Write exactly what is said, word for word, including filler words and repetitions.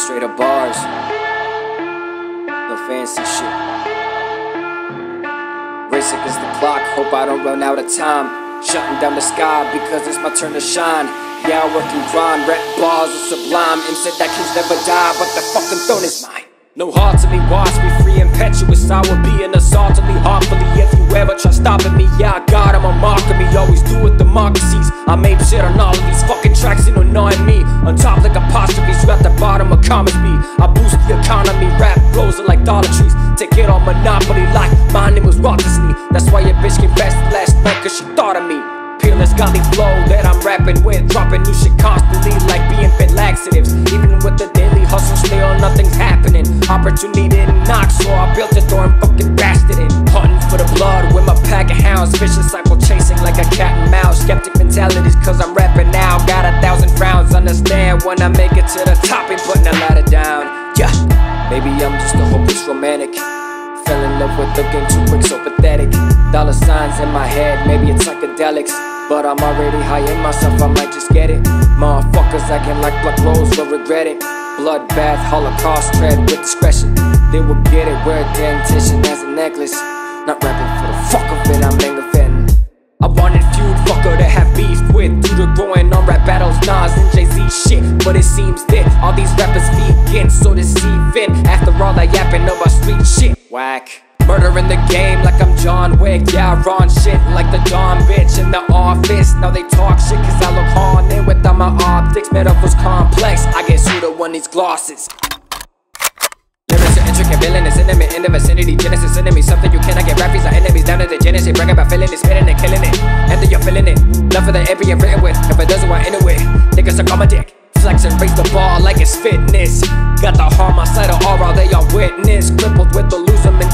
Straight up bars, no fancy shit. Racing against the clock, hope I don't run out of time. Shutting down the sky because it's my turn to shine. Yeah, I work and grind, rap bars are sublime. M said that kings never die, but the fucking throne is mine. No heart to me, watch me free, impetuous. I will be an assault to me, heartfully. If you ever try stopping me, yeah, I got him, I'm mocking me. Always do what democracies. I made shit on all of these fucking tracks, and annoying me. On top like apostrophes, at the bottom of commas be. I boost the economy, rap flows are like Dollar Trees. Take it on Monopoly like my name was Walt Disney. That's why your bitch confessed last night, cause she thought of me. Peerless godly flow that I'm rapping with, dropping new shit constantly like being fit laxatives. Even with the daily hustle, still nothing's happening. Opportunity didn't knock, so I built a door and fucking bashed it in. Hunting for the blood with my pack of hounds, vicious cycle chasing like a cat and mouse. Skeptic mentalities cause I'm rapping now, got a thousand frowns. Understand when I make it to the top, ain't putting a ladder down. Yeah, maybe I'm just a hopeless romantic. Fell in love with the game too quick, so pathetic. Dollar signs in my head, maybe it's psychedelics. But I'm already high in myself, I might just get it. Motherfuckers acting like black rose will regret it. Bloodbath, holocaust, tread with discretion. They will get it, wear a dentition as a necklace. Not rapping for the fuck of it, I'm Mega I wanted feud fucker to have beef with. Due to growing on rap battles, Nas and Jay-Z shit. But it seems that all these rappers vegan, so deceiving. After all that yapping about street shit, whack. Murder in the game like I'm John Wick. Yeah, I run shit like the Dawn bitch in the office. Now they talk shit cause I look haunted without my optics. Metaphors complex, I get pseudo on these glosses. Lyrics are intricate, villainous, intimate, in the vicinity. Genesis enemy, something you cannot get. Rappers are enemies down to the genesis. Brag about feeling it, spitting it, killing it. And then you're feeling it. Love for the end being written with. If it doesn't want into it, niggas suck on my dick. Flex and raise the bar like it's fitness. Got the harm on side of aura, they are witness. Crippled with the loser mentality.